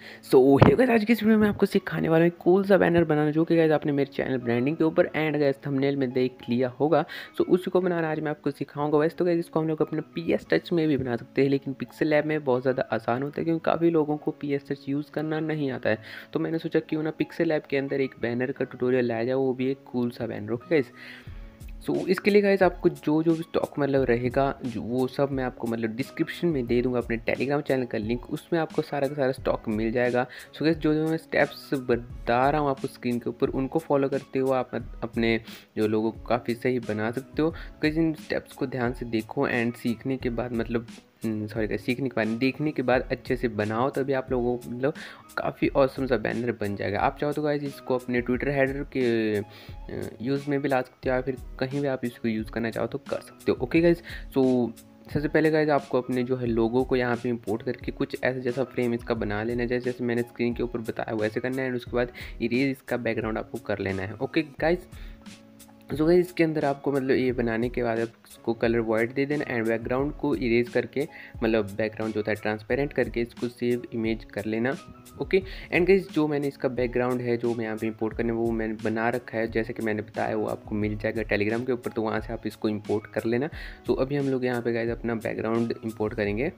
सो hey guys, आज की इस वीडियो में आपको सिखाने वाला हूँ कूल सा बैनर बनाना, जो कि गाइस आपने मेरे चैनल ब्रांडिंग के ऊपर एंड गाइस थंबनेल में देख लिया होगा। सो उसी को बनाना आज मैं आपको सिखाऊंगा। वैसे तो गाइस इसको हम लोग अपने PS टच में भी बना सकते हैं, लेकिन पिक्सल लैब में बहुत ज़्यादा आसान होता है क्योंकि काफ़ी लोगों को PS टच यूज़ करना नहीं आता है। तो मैंने सोचा क्यों ना पिक्सल लैब के अंदर एक बैनर का ट्यूटोरियल लाया जाए, वो भी एक कूल सा बैनर। ओके गाइस, सो इसके लिए गाइस आपको जो भी स्टॉक मतलब रहेगा वो सब मैं आपको मतलब डिस्क्रिप्शन में दे दूंगा, अपने टेलीग्राम चैनल का लिंक, उसमें आपको सारा का सारा स्टॉक मिल जाएगा। सो गाइस जो मैं स्टेप्स बता रहा हूँ आपको स्क्रीन के ऊपर, उनको फॉलो करते हुए आप अपने जो लोगों को काफ़ी सही बना सकते हो। गाइस इन स्टेप्स को ध्यान से देखो एंड सीखने के बाद मतलब सीखने के बाद देखने के बाद अच्छे से बनाओ, तभी आप लोगों को मतलब काफ़ी ऑसम सा बैनर बन जाएगा। आप चाहो तो गाइस इसको अपने ट्विटर हेडर के यूज़ में भी ला सकते हो, या फिर कहीं भी आप इसको यूज़ करना चाहो तो कर सकते हो। ओके गाइस, सो सबसे पहले गाइस आपको अपने जो है लोगो को यहाँ पे इंपोर्ट करके कुछ ऐसा जैसा फ्रेम इसका बना लेना है, जैसे मैंने स्क्रीन के ऊपर बताया वैसे करना है। एंड उसके बाद इरेज इसका बैकग्राउंड आपको कर लेना है। ओके गाइस, जो गाइस इसके अंदर आपको मतलब ये बनाने के बाद इसको कलर वॉइड दे देना एंड बैकग्राउंड को इरेज करके मतलब बैकग्राउंड जो होता है ट्रांसपेरेंट करके इसको सेव इमेज कर लेना। ओके, एंड गाइस जो मैंने इसका बैकग्राउंड है जो मैं यहाँ पे इंपोर्ट करने वो मैंने बना रखा है, जैसे कि मैंने बताया वो आपको मिल जाएगा टेलीग्राम के ऊपर, तो वहाँ से आप इसको इंपोर्ट कर लेना। तो अभी हम लोग यहाँ पे गाइस अपना बैकग्राउंड इंपोर्ट करेंगे।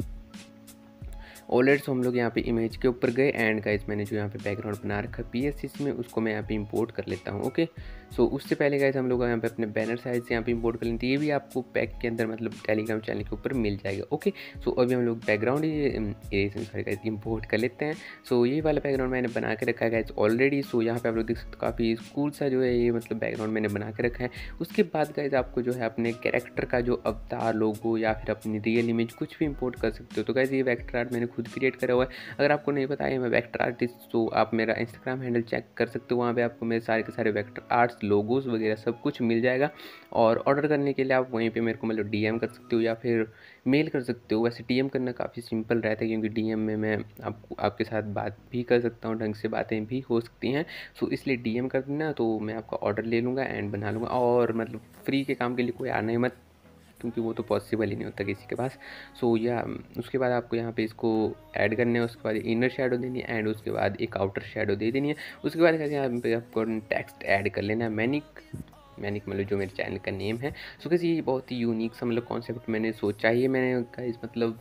ऑलरेडी हम लोग यहाँ पे इमेज के ऊपर गए एंड गाइस मैंने जो यहाँ पे बैकग्राउंड बना रखा है PS में, उसको मैं यहाँ पे इंपोर्ट कर लेता हूँ। ओके, सो उससे पहले गाइस हम लोग यहाँ पे अपने बैनर साइज से यहाँ पे इंपोर्ट कर लेते हैं। ये भी आपको पैक के अंदर मतलब टेलीग्राम चैनल के ऊपर मिल जाएगा। ओके, सो अभी हम लोग बैकग्राउंड गाइस इंपोर्ट कर लेते हैं। सो ये वाला बैकग्राउंड मैंने बना के रखा है गाइस ऑलरेडी। सो यहाँ पे आप लोग देख सकते हो काफ़ी कूल सा जो है ये मतलब बैकग्राउंड मैंने बना के रखा है। उसके बाद गाइस आपको जो है अपने कैरेक्टर का जो अवतार लोगो या फिर अपनी रियल इमेज कुछ भी इंपोर्ट कर सकते हो। तो गाइस ये वेक्टर आर्ट मैंने खुद क्रिएट करा हुआ है। अगर आपको नहीं पता है मैं वेक्टर आर्टिस्ट, तो आप मेरा इंस्टाग्राम हैंडल चेक कर सकते हो, वहाँ पे आपको मेरे सारे के सारे वेक्टर आर्ट्स लोगोस वगैरह सब कुछ मिल जाएगा। और ऑर्डर करने के लिए आप वहीं पे मेरे को मतलब DM कर सकते हो या फिर मेल कर सकते हो। वैसे DM करना काफ़ी सिंपल रहता है क्योंकि DM में मैं आपके साथ बात भी कर सकता हूँ, ढंग से बातें भी हो सकती हैं। सो इसलिए DM कर देना, तो मैं आपका ऑर्डर ले लूँगा एंड बना लूँगा। और मतलब फ्री के काम के लिए कोई आना ही मत, क्योंकि वो तो पॉसिबल ही नहीं होता किसी के पास। सो या उसके बाद आपको यहाँ पे इसको ऐड करने है, उसके बाद इनर शेडो देनी है एंड उसके बाद एक आउटर शेडो दे देनी है। उसके बाद यहाँ पे आपको टेक्स्ट ऐड कर लेना है, मैनिक मतलब जो मेरे चैनल का नेम है। सो कैसे ये बहुत ही यूनिक सा मतलब कॉन्सेप्ट मैंने सोचा ही है। मैंने गाइस मतलब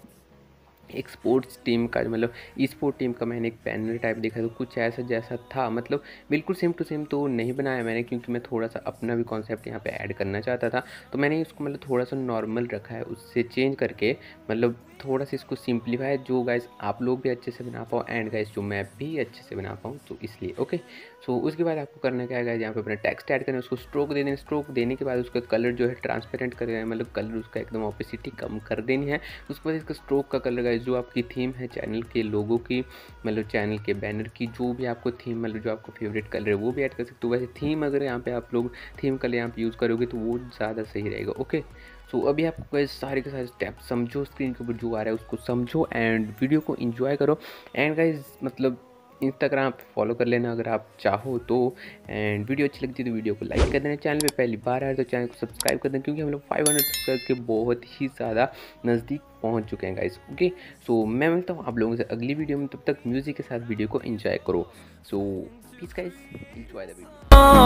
एक स्पोर्ट्स टीम का मतलब स्पोर्ट टीम का मैंने एक बैनर टाइप देखा, तो कुछ ऐसा जैसा था, मतलब बिल्कुल सेम टू सेम तो नहीं बनाया मैंने, क्योंकि मैं थोड़ा सा अपना भी कॉन्सेप्ट यहाँ पे ऐड करना चाहता था। तो मैंने इसको मतलब थोड़ा सा नॉर्मल रखा है, उससे चेंज करके मतलब थोड़ा सा इसको सिंप्लीफाई, जो गाइस आप लोग भी अच्छे से बना पाओ एंड गाइस जो मैं भी अच्छे से बना पाऊँ, तो इसलिए। ओके, सो उसके बाद आपको करना क्या है गाइस, यहाँ पे अपना टेक्स्ट ऐड करना है, उसको स्ट्रोक दे देना। स्ट्रोक देने के बाद उसका कलर जो है ट्रांसपेरेंट कर देना है, मतलब कलर उसका एकदम ऑपेसिटी कम कर देनी है। उसके बाद इसका स्ट्रोक का कलर गाइस जो आपकी थीम है चैनल के लोगों की, मतलब चैनल के बैनर की, जो भी आपको थीम मतलब जो आपको फेवरेट कलर है वो भी ऐड कर सकते हो। वैसे थीम अगर यहाँ पे आप लोग थीम कलर यहाँ पे यूज़ करोगे तो वो ज़्यादा सही रहेगा। ओके, सो अभी आपको गाइस सारे के सारे स्टेप समझो, स्क्रीन के ऊपर जो आ रहा है उसको समझो एंड वीडियो को एंजॉय करो। एंड गाइस मतलब इंस्टाग्राम पे फॉलो कर लेना अगर आप चाहो तो। एंड वीडियो अच्छी लगती है तो वीडियो को लाइक कर देना। चैनल पे पहली बार आए तो चैनल को सब्सक्राइब कर देना, क्योंकि हम लोग 500 सब्सक्राइब के बहुत ही ज़्यादा नज़दीक पहुंच चुके हैं गाइस। ओके, सो मैं मिलता हूँ आप लोगों से अगली वीडियो में, तब तक म्यूजिक के साथ वीडियो को एंजॉय करो। So please guys enjoy the video.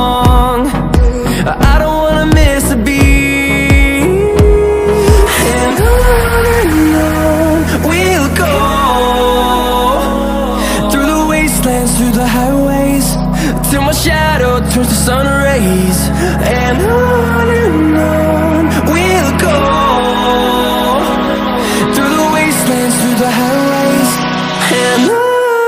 I don't wanna miss a beat, and on we'll go, through the wastelands, through the highways, till my shadow turns to sun rays, and on we'll go, through the wastelands, through the highways, and on.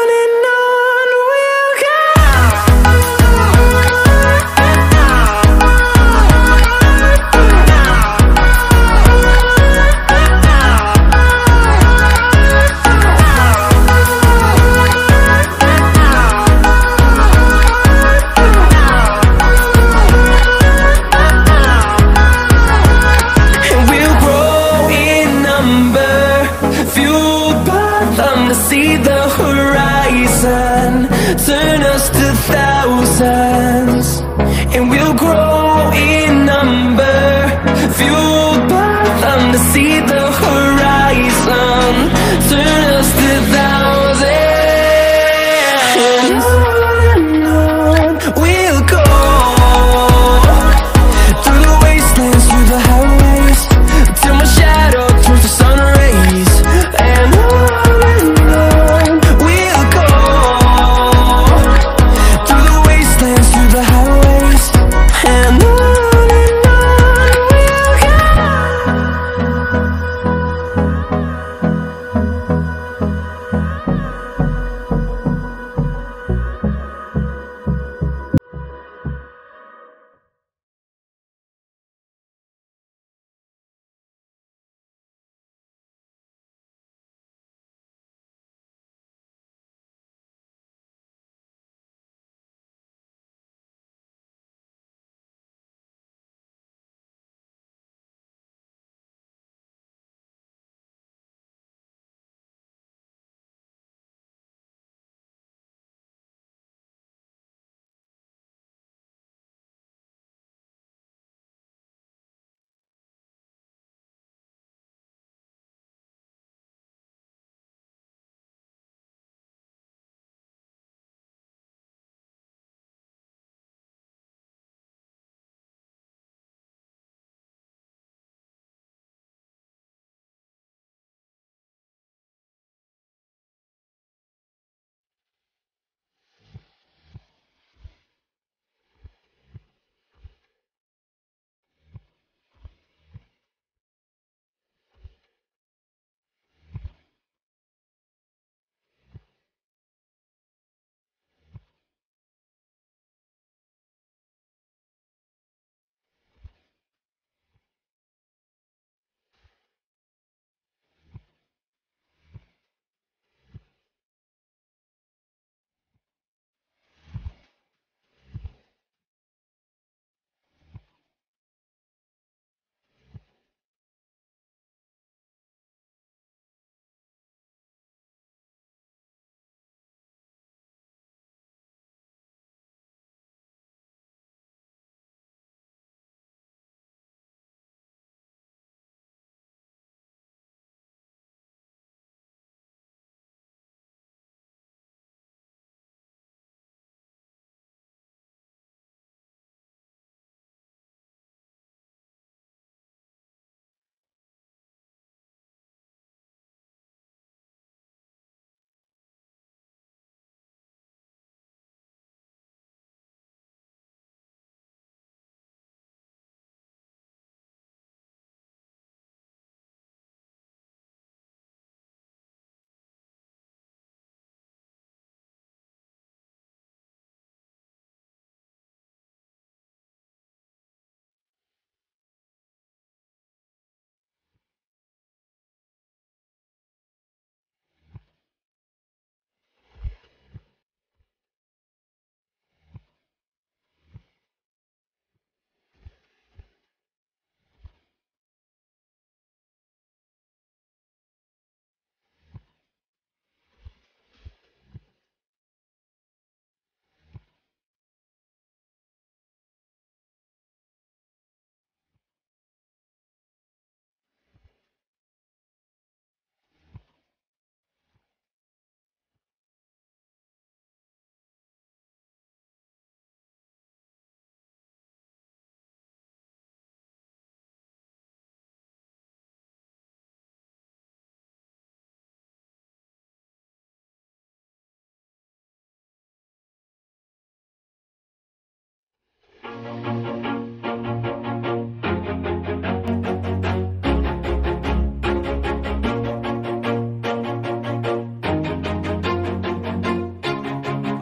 See the horizon, turn us to thousands, and we'll grow in number, fueled by them to see the horizon, turn us to thousands.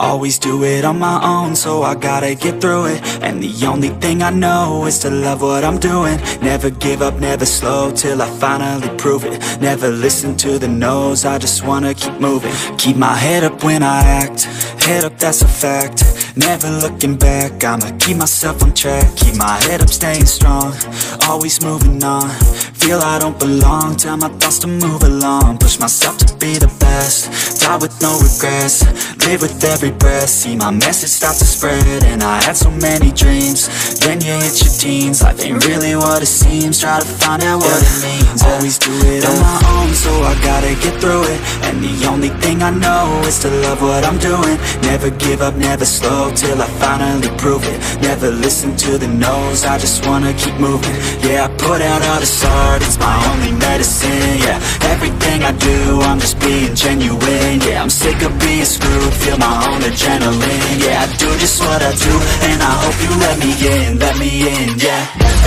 Always do it on my own, so I gotta get through it. And the only thing I know is to love what I'm doing. Never give up, never slow, till I finally prove it. Never listen to the no's, I just wanna keep moving. Keep my head up when I act, head up, that's a fact. Never looking back, I'ma keep myself on track. Keep my head up, staying strong, always moving on. Feel I don't belong, tell my thoughts to move along. Push myself to be the best, die with no regrets. Live with every breath, see my message start to spread. And I had so many dreams, then you hit your teens. Life ain't really what it seems, try to find out what it means. Always do it on my own, so I gotta get through it. And the only thing I know is to love what I'm doing. Never give up, never slow, till I finally prove it. Never listen to the no's, I just wanna keep moving. Yeah, I put out all this art, it's my only medicine. Yeah, everything I do, I'm just being genuine. Yeah, I'm sick of being screwed, feel my own adrenaline. Yeah, I do just what I do, and I hope you let me in, yeah.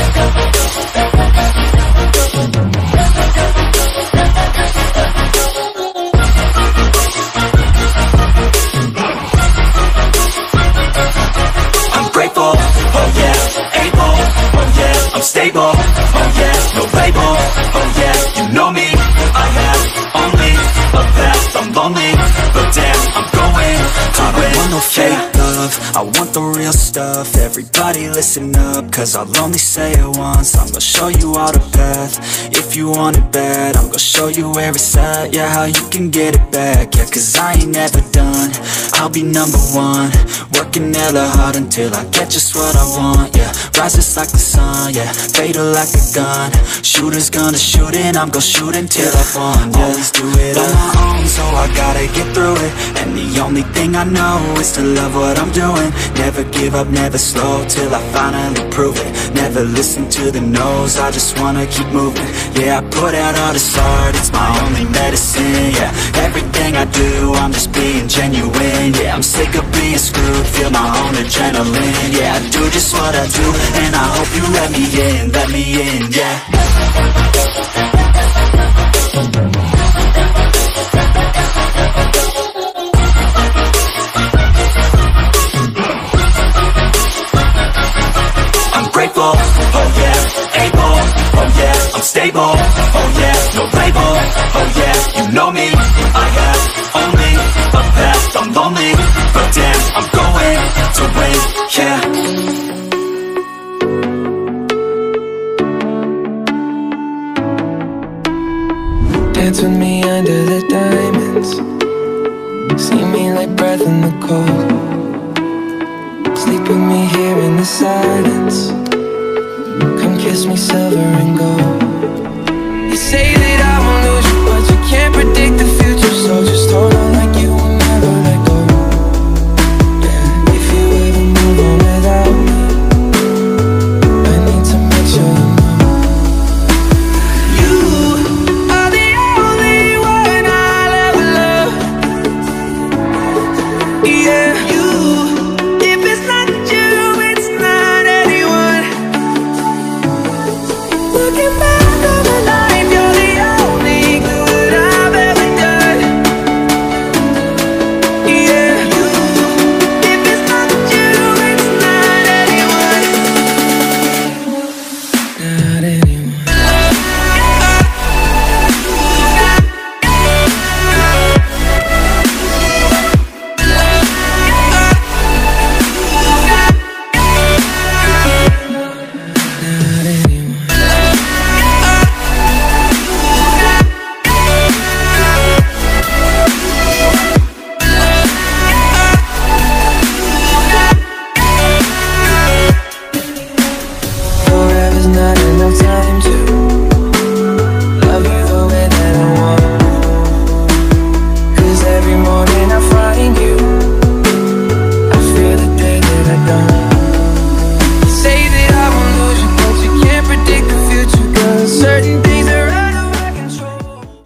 I'm grateful, oh yeah, able, oh yeah, I'm stable, oh yeah, no label, oh yeah, you know me, I have only a path, I'm lonely, but damn, I'm going to win. I don't want no fake love, I want the real stuff. Everybody listen up, cause I'll only say it once. I'm gonna show you all the path, if you want it bad. I'm gonna show you where it's at, yeah, how you can get it back. Yeah, cause I ain't never done, I'll be number one. Working hella hard until I get just what I want, yeah. Rises like the sun, yeah, fatal like a gun. Shooter's gonna shoot and I'm gonna shoot until I won, yeah. Always do it on my own, so I gotta get through it. And the only thing I know is to love what I'm doing. Never give up, never slow, till I finally prove it. Never listen to the no's, I just wanna keep moving. Yeah, I put out all this art, it's my only medicine. Yeah, everything I do, I'm just being genuine. Yeah, I'm sick of being screwed, feel my own adrenaline. Yeah, I do just what I do, and I hope you let me in, yeah. I'm grateful, oh yeah, able, oh yeah, I'm stable, oh yeah, no label, oh yeah, you know me, I have only a path, I'm lonely, but damn, I'm going to win, yeah. Dance with me under the diamonds, see me like breath in the cold. Sleep with me here in the silence, come kiss me silver and gold. You say that I won't lose you, but you can't predict the future, so just hold on like you will never let go. Yeah, if you ever move on without me, I need to make sure you know. You are the only one I'll ever love. Yeah.